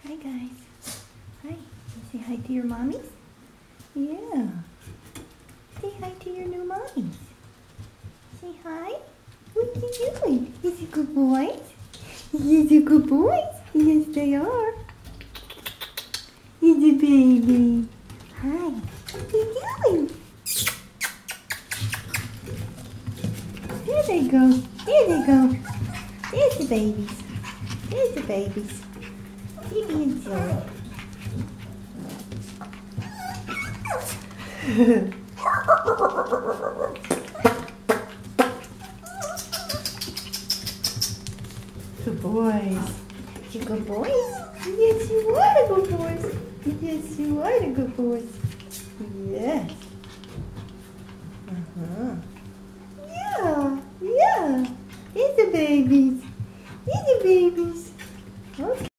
Hi guys. Hi. Say hi to your mommies? Yeah. Say hi to your new mommies. Say hi. What are you doing? Is it good boys? Is it good boys? Yes they are. Is it baby? Hi. What are you doing? There they go. There they go. There's the babies. There's the babies. Phoebe and Joey. Good boys. You good boys? Yes, you are the good boys. Yes, you are the good boys. Yes. Yeah. Yeah. Here's the babies. Here's the babies. Okay.